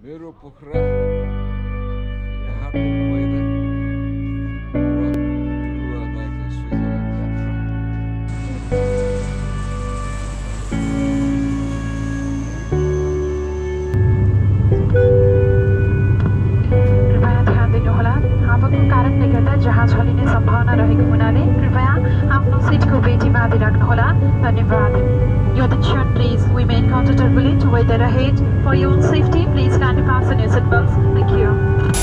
मेरो पोखरा यहाँको पहिला र ठुलो दाइको स्विजरल्यान्ड यात्रा। कृपया ध्यान दिनुहोला, हावाको कारणले गर्दा जहाज हल्लिने सम्भावना रहेको हुनाले कृपया आफ्नो सिटको बेटी बाँधि राख्नुहोला। धन्यवाद। Your attention please. We may encounter turbulent weather ahead. For your own safety, please kindly fasten your seatbelts. Thank you.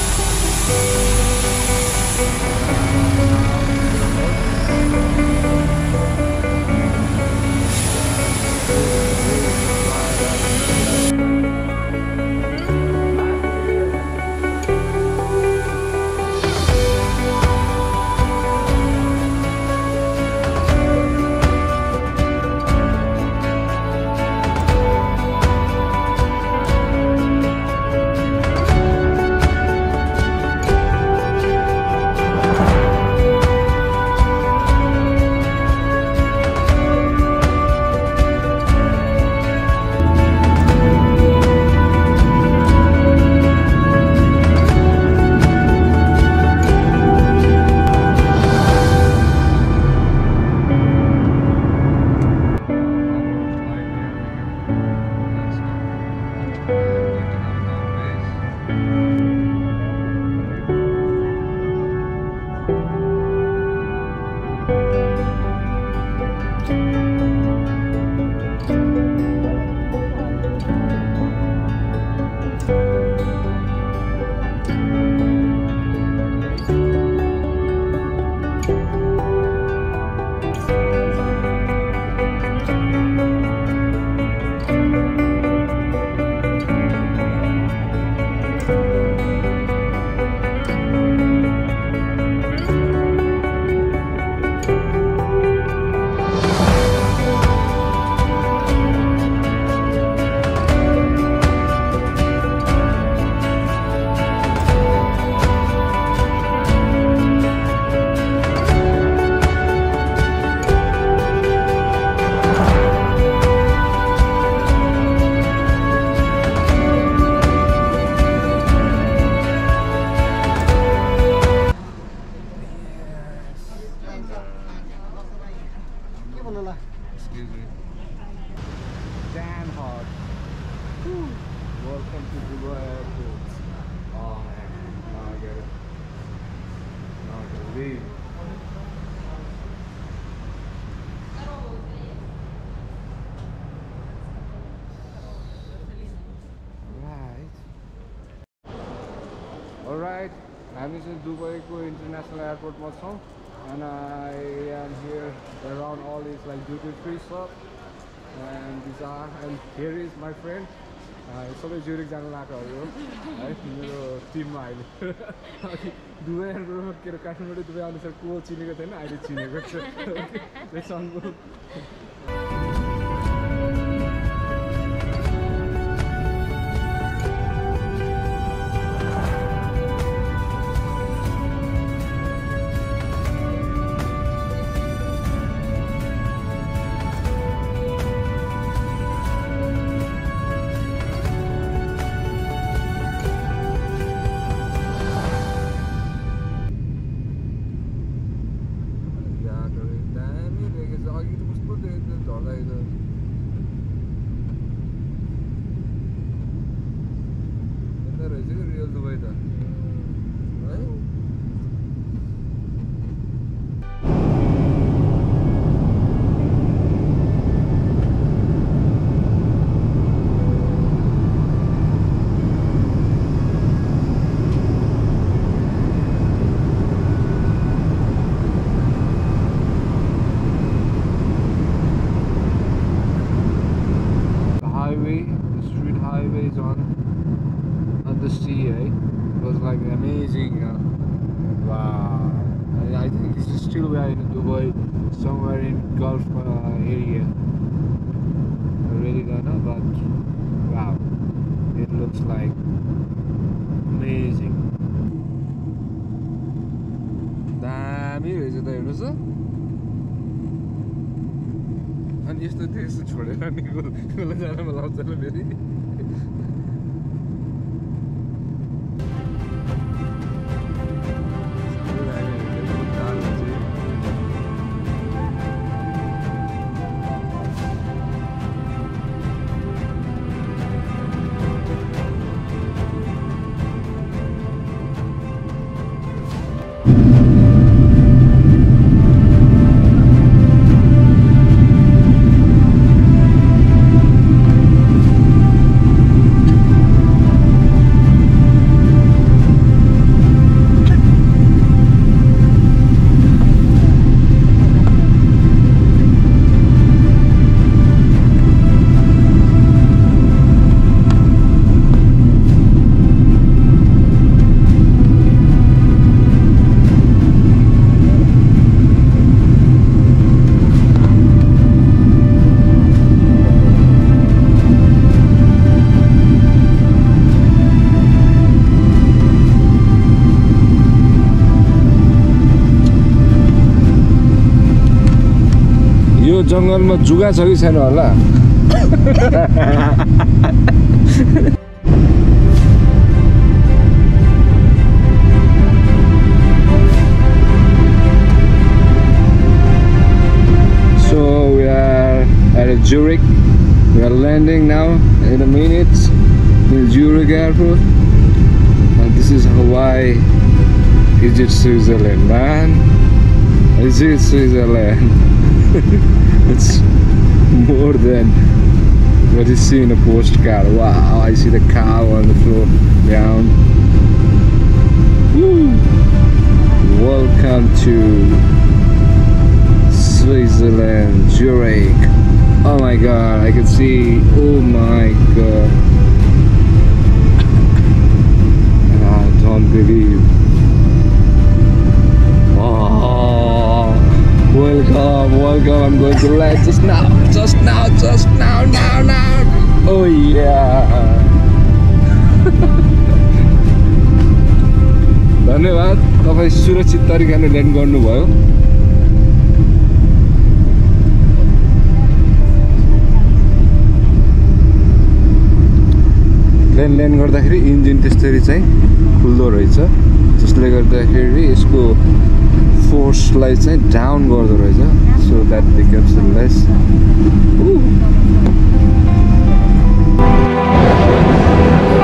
Excuse me. Damn hot. Whew. Welcome to Dubai Airport. Oh man, now I get it. Now I can leave. Alright, I'm in Dubai International Airport also. And I am here around all these like duty-free stuff, and these are, and here is my friend. सबै जुरिक जानु लाएको हो है मेरो टिममा अहिले Dubai एयरपोर्टमा के अरे Kathmandu Dubai अनुसार को चिनेको थिएन अहिले चिनेको छ। The street highway is on the sea, eh? It was like amazing. Wow! I think this is still we are in Dubai, somewhere in Gulf area. I really don't know, but wow, it looks like amazing. दामी रहेछ त हेर्नुहोस् त। अनि यस्तो देश छोडेर नि गोल जानमा लाउँछ फेरि। जङ्गलमा जुगा छ कि छैन होला So we are at Zurich. We are landing now in a minute in Zurich airport. And this is Hawaii. Is it Switzerland, man? Is it Switzerland? It's more than what you see in a postcard. Wow, I see the cow on the floor down. Woo. Welcome to Switzerland, Zurich. Oh my god, I can see. Oh my god. I don't believe. Oh, welcome, welcome. I'm going to land just now, now. Oh yeah. धन्यवाद तपाईं सुरक्षित तरिकाले land गर्नुभयो land गर्दाखेरि engine त्यसरी चाहिँ खुल्दो रहेछ जसले गर्दाखेरि यसको फोर्सलाई चाहिँ डाउन गर्दो रहेछ सो द्याट बिकम्स लेस